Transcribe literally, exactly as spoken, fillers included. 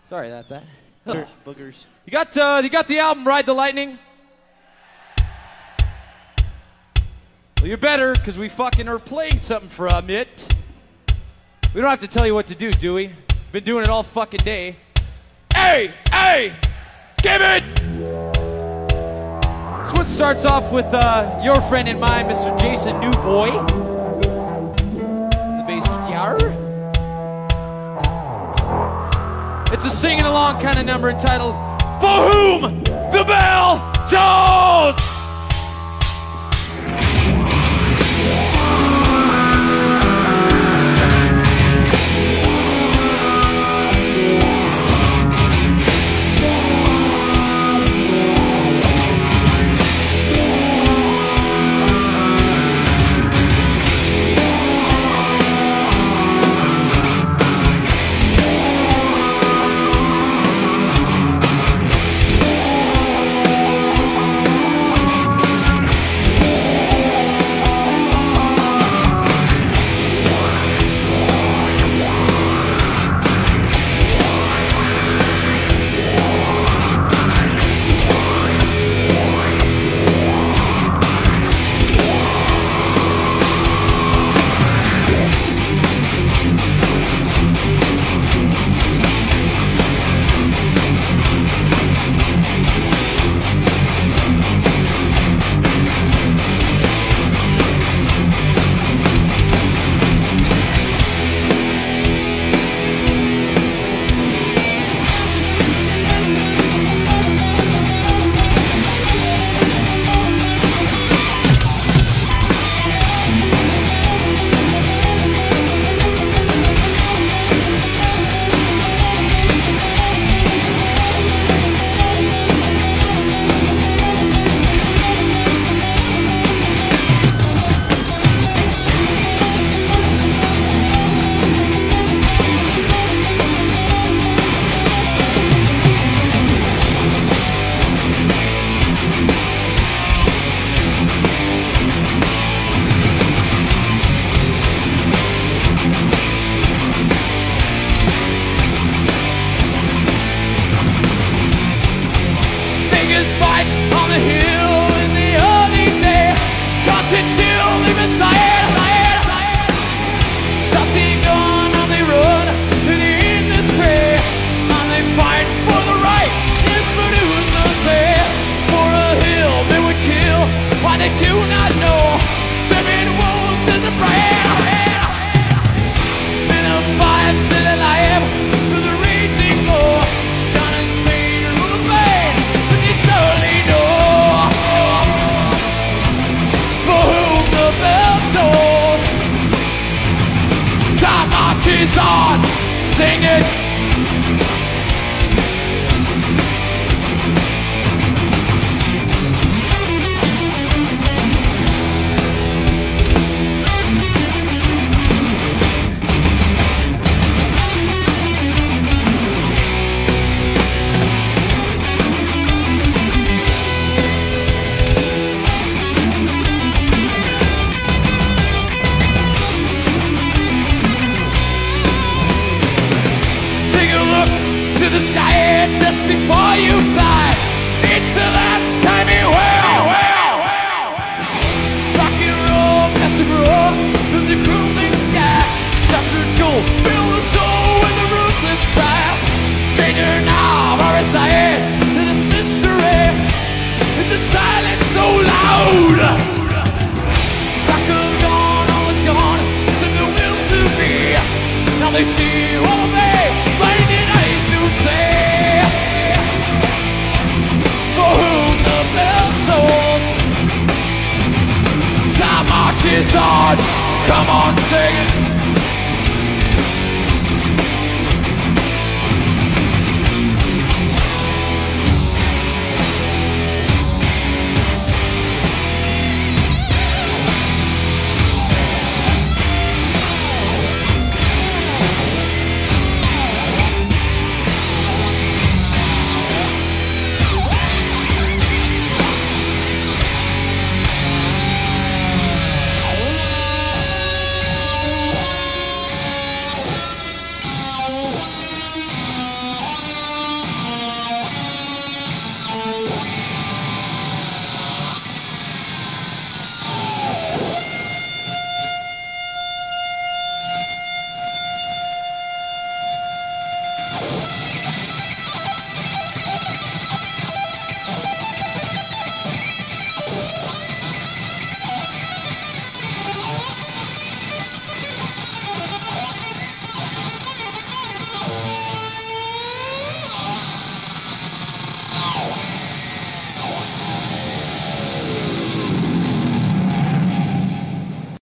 Sorry about that. Booger, boogers. You got uh, you got the album Ride the Lightning? Well, you're better, because we fucking are playing something from it. We don't have to tell you what to do, do we? Been doing it all fucking day. Hey, hey, give it! This one starts off with uh, your friend and mine, Mister Jason Newboy. The bass guitar. It's a singing along kind of number entitled For Whom the Bell Tolls! On, sing it. The sky just before you